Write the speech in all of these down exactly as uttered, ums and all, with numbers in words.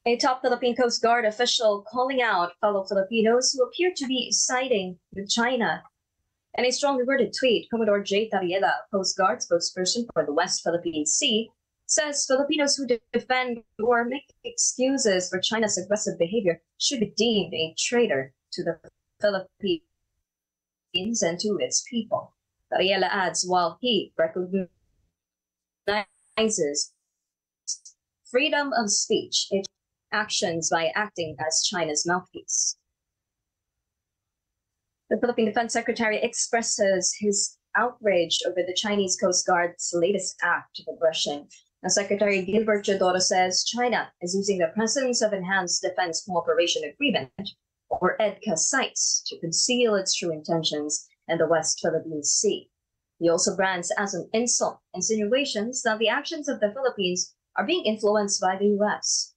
A top Philippine Coast Guard official calling out fellow Filipinos who appear to be siding with China. In a strongly worded tweet, Commodore J. Tariela, Coast Guard spokesperson for the West Philippine Sea, says Filipinos who defend or make excuses for China's aggressive behavior should be deemed a traitor to the Philippines and to its people. Tariela adds, while he recognizes freedom of speech, it actions by acting as China's mouthpiece. The Philippine Defense Secretary expresses his outrage over the Chinese Coast Guard's latest act of aggression. Now, Secretary Gilbert Chodoro says China is using the presence of Enhanced Defense Cooperation Agreement, or EDCA sites, to conceal its true intentions in the West Philippine Sea. He also brands as an insult insinuations that the actions of the Philippines are being influenced by the U S.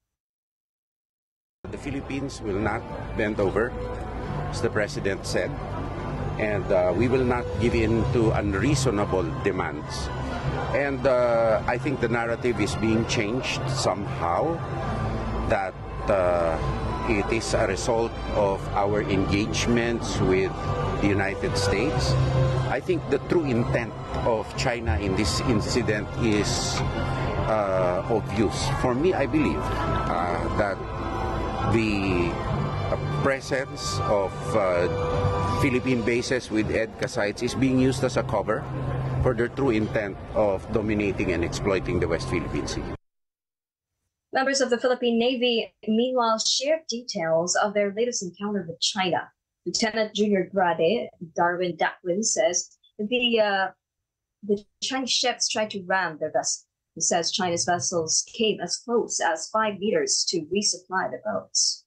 The Philippines will not bend over, as the President said, and uh, we will not give in to unreasonable demands. And uh, I think the narrative is being changed somehow, that uh, it is a result of our engagements with the United States. I think the true intent of China in this incident is uh, obvious. For me, I believe uh, that the presence of uh, Philippine bases with EDCA sites is being used as a cover for their true intent of dominating and exploiting the West Philippine Sea. Members of the Philippine Navy, meanwhile, shared details of their latest encounter with China. Lieutenant Junior Grade Darwin Daquin says the uh, the Chinese ships tried to ram their vessel. He says China's vessels came as close as five meters to resupply the boats.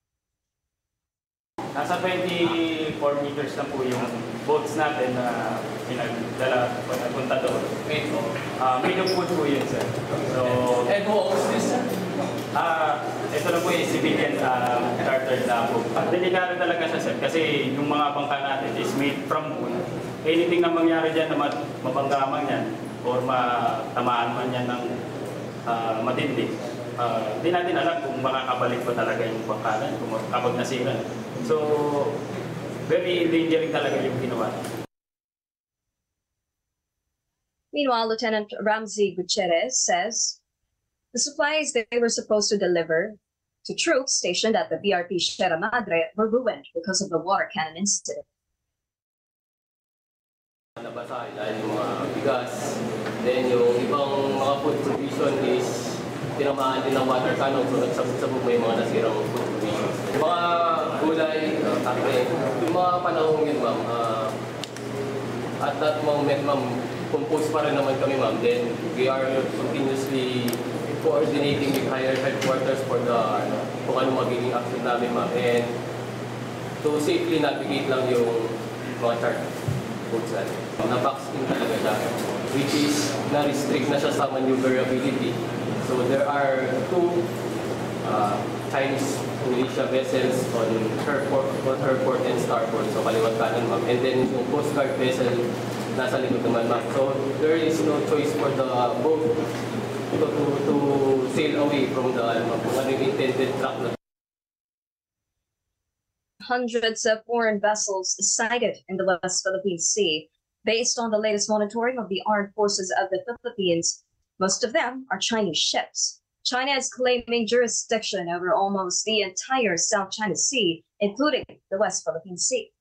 Nasa twenty-four meters na po yung boats natin na pinagdala punta doon. So, uh, medium food po yun, sir. So, and who owns this, sir? Ah, uh, ito na po yung civilian uh, chartered na po. Delikado talaga siya, sir, kasi yung mga bangka natin is made from wood. Anything na mangyari dyan na mabanggaman yan or matamaan man yan ng uh, matindi. Hindi uh, natin alam kung makakabalik pa talaga yung bangka na kung kapag nasira. So, very endangering talaga yung ginawa. Meanwhile, Lieutenant Ramsey Gutierrez says the supplies they were supposed to deliver to troops stationed at the B R P Sierra Madre were ruined because of the water cannon incident. Nabasa dahil yung mga bigas, then yung ibang mga food provision is tinamaan din ng water cannon, so nagsabog-sabog may mga nasirang food provisions. Yung mga gulay, uh, kakre, yung mga panahon yun, ma'am, uh, at that moment, ma'am, composed pa rin naman kami, ma'am. Then we are continuously coordinating with higher headquarters for the, ano, kung ano magiging action namin, ma'am. And to safely navigate lang yung mga chart boats natin. Na-box in talaga siya, which is na-restrict na siya sa maneuverability. So there are two uh, Chinese militia vessels on her port, on her port and starboard, so kaliwat kanan, ma'am. And then yung Coast Guard vessel nasa likod naman, ma'am. So there is no choice for the boat to, to, to sail away from the ano, kung ano yung intended track na. Hundreds of foreign vessels sighted in the West Philippine Sea. Based on the latest monitoring of the armed forces of the Philippines, most of them are Chinese ships. China is claiming jurisdiction over almost the entire South China Sea, including the West Philippine Sea.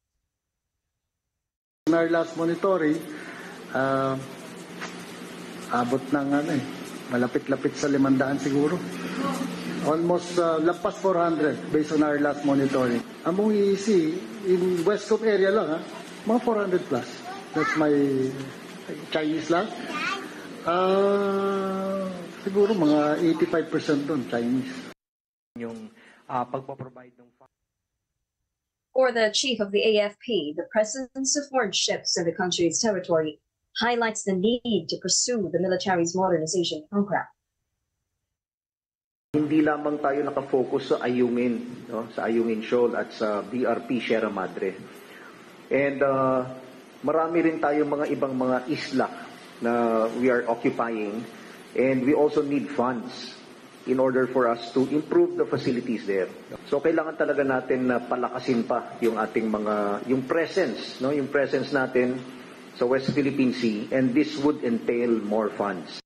In our last monitoring, uh, abot ng ano eh, malapit-lapit sa limandaan siguro. Almost uh, lampas four hundred based on our last monitoring. Among E E C, in Westcom area lang, ha, mga four hundred plus. That's my Chinese lang. Uh, siguro mga eighty-five percent doon, Chinese. Yung uh, pagpo-provide ng For the chief of the A F P, the presence of foreign ships in the country's territory highlights the need to pursue the military's modernization program. Hindi lamang tayo nakafocus sa Ayungin, no? Sa Ayungin Shoal at sa B R P Sierra Madre. And uh, marami rin tayo mga ibang mga isla na we are occupying, and we also need funds in order for us to improve the facilities there. So kailangan talaga natin na palakasin pa yung ating mga yung presence, no, yung presence natin sa West Philippine Sea, and this would entail more funds.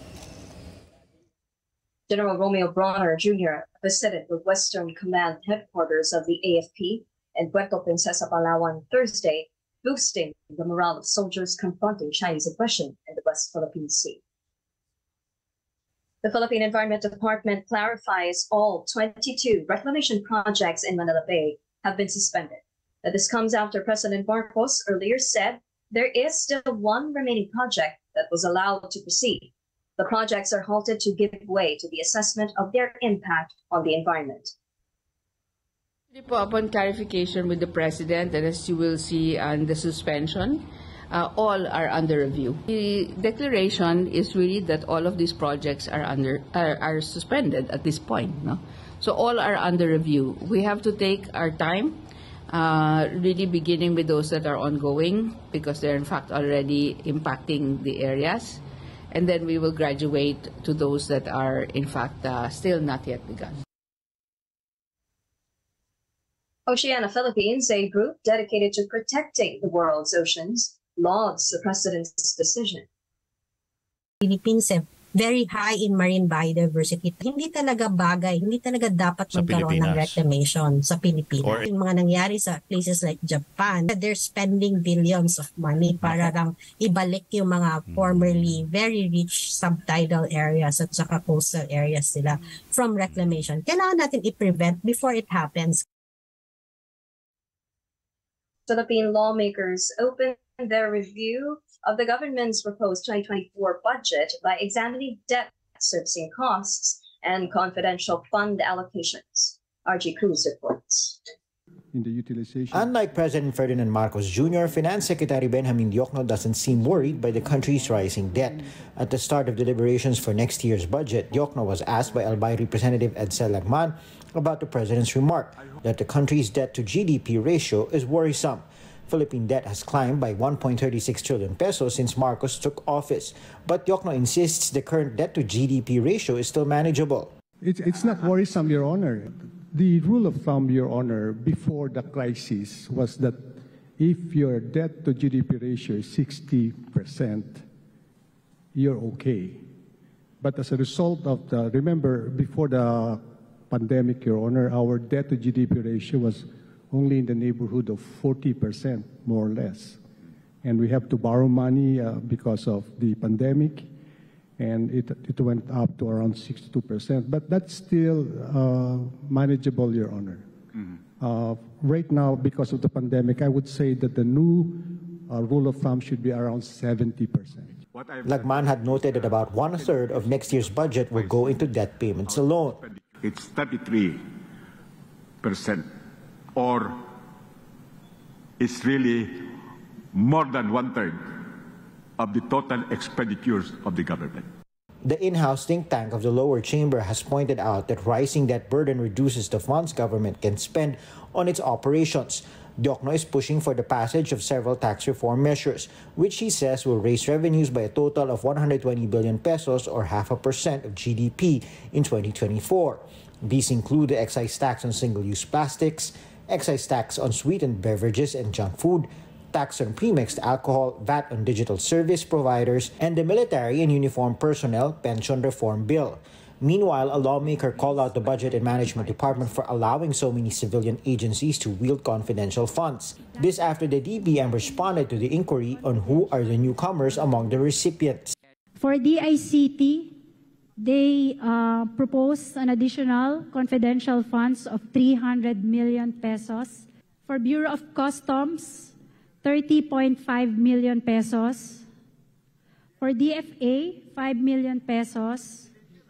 General Romeo Bronner Junior visited the Western Command headquarters of the A F P in Puerto Princesa, Palawan Thursday, boosting the morale of soldiers confronting Chinese aggression in the West Philippine Sea. The Philippine Environment Department clarifies all twenty-two reclamation projects in Manila Bay have been suspended. Now, this comes after President Marcos earlier said there is still one remaining project that was allowed to proceed. The projects are halted to give way to the assessment of their impact on the environment. Upon clarification with the President, and as you will see on the suspension, uh, all are under review. The declaration is really that all of these projects are under are, are suspended at this point. No? So all are under review. We have to take our time, uh, really beginning with those that are ongoing, because they're in fact already impacting the areas. And then we will graduate to those that are, in fact, uh, still not yet begun. Oceana Philippines, a group dedicated to protecting the world's oceans, lauds the President's decision. Philippines are very high in marine biodiversity. Hindi talaga bagay, hindi talaga dapat sa magkaroon ng Pilipinas. reclamation sa Pilipinas. Or, yung mga nangyari sa places like Japan, they're spending billions of money para lang ibalik yung mga formerly very rich subtidal areas at saka coastal areas nila from reclamation. Kailangan natin i-prevent before it happens. Philippine lawmakers opened their review of the government's proposed twenty twenty-four budget by examining debt servicing costs and confidential fund allocations. R G Cruz reports. In the utilization. Unlike President Ferdinand Marcos Junior, Finance Secretary Benjamin Diokno doesn't seem worried by the country's rising debt. At the start of deliberations for next year's budget, Diokno was asked by Albay Representative Edsel Lagman about the president's remark that the country's debt-to-G D P ratio is worrisome. Philippine debt has climbed by one point three six trillion pesos since Marcos took office. But Diokno insists the current debt-to-G D P ratio is still manageable. It's, it's not worrisome, Your Honor. The rule of thumb, Your Honor, before the crisis was that if your debt-to-G D P ratio is sixty percent, you're okay. But as a result of the, remember, before the pandemic, Your Honor, our debt-to-G D P ratio was only in the neighborhood of forty percent, more or less. And we have to borrow money uh, because of the pandemic, and it, it went up to around sixty-two percent. But that's still uh, manageable, Your Honor. Mm-hmm. uh, right now, because of the pandemic, I would say that the new uh, rule of thumb should be around seventy percent. Lagman had noted that about one-third of next year's budget will go into debt payments alone. It's thirty-three percent. Or it's really more than one-third of the total expenditures of the government. The in-house think tank of the lower chamber has pointed out that rising debt burden reduces the funds government can spend on its operations. Diokno is pushing for the passage of several tax reform measures, which he says will raise revenues by a total of one hundred twenty billion pesos or half a percent of G D P in twenty twenty-four. These include the excise tax on single-use plastics, excise tax on sweetened beverages and junk food, tax on premixed alcohol, V A T on digital service providers, and the military and uniformed personnel pension reform bill. Meanwhile, a lawmaker called out the Budget and Management Department for allowing so many civilian agencies to wield confidential funds. This after the D B M responded to the inquiry on who are the newcomers among the recipients. For D I C T, they uh, proposed an additional confidential funds of three hundred million pesos. For Bureau of Customs, thirty point five million pesos. For D F A, five million pesos.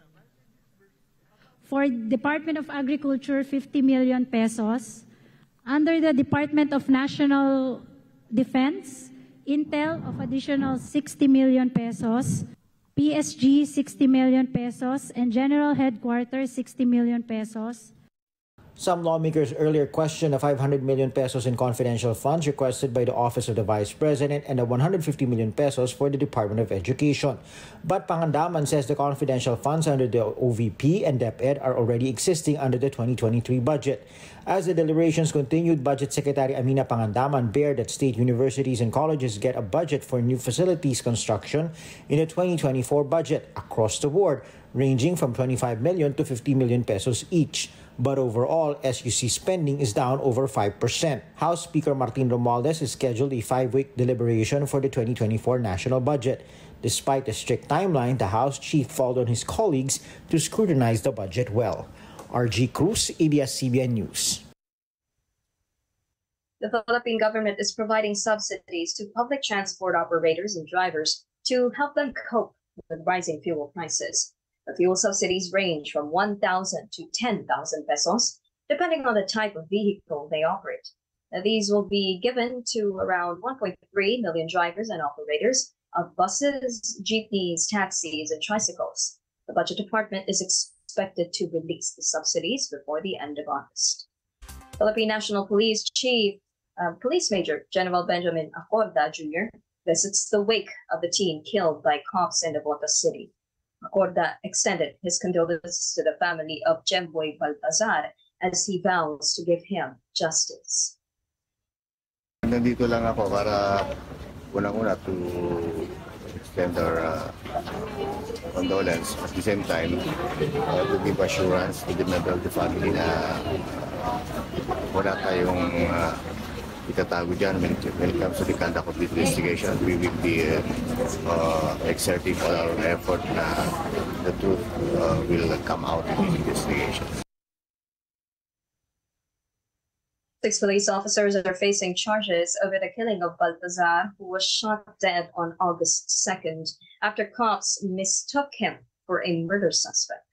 For Department of Agriculture, fifty million pesos. Under the Department of National Defense, Intel of additional sixty million pesos. P S G, sixty million pesos, and General Headquarters, sixty million pesos. Some lawmakers earlier questioned the five hundred million pesos in confidential funds requested by the Office of the Vice President and the one hundred fifty million pesos for the Department of Education. But Pangandaman says the confidential funds under the O V P and DepEd are already existing under the twenty twenty-three budget. As the deliberations continued, Budget Secretary Amina Pangandaman bared that state universities and colleges get a budget for new facilities construction in the twenty twenty-four budget across the board, ranging from twenty-five million to fifty million pesos each. But overall, S U C spending is down over five percent. House Speaker Martin Romualdez has scheduled a five-week deliberation for the twenty twenty-four national budget. Despite the strict timeline, the House chief called on his colleagues to scrutinize the budget well. R G Cruz, A B S C B N News. The Philippine government is providing subsidies to public transport operators and drivers to help them cope with rising fuel prices. The fuel subsidies range from one thousand to ten thousand pesos, depending on the type of vehicle they operate. Now, these will be given to around one point three million drivers and operators of buses, jeepneys, taxis, and tricycles. The Budget Department is expected to release the subsidies before the end of August. Philippine National Police Chief, uh, Police Major General Benjamin Acorda Junior visits the wake of the teen killed by cops in Navotas City. Acorda extended his condolences to the family of Jemboy Baltazar as he vows to give him justice. Nandito lang ako para unang-una to extend our uh, condolence. At the same time, uh, to give assurance to the member of the family na uh, wala tayong uh, itatago dyan when, when it comes to the conduct of the investigation. We will be uh, uh, exerting all our effort na the truth uh, will come out in the investigation. Six police officers are facing charges over the killing of Baltazar, who was shot dead on August second after cops mistook him for a murder suspect.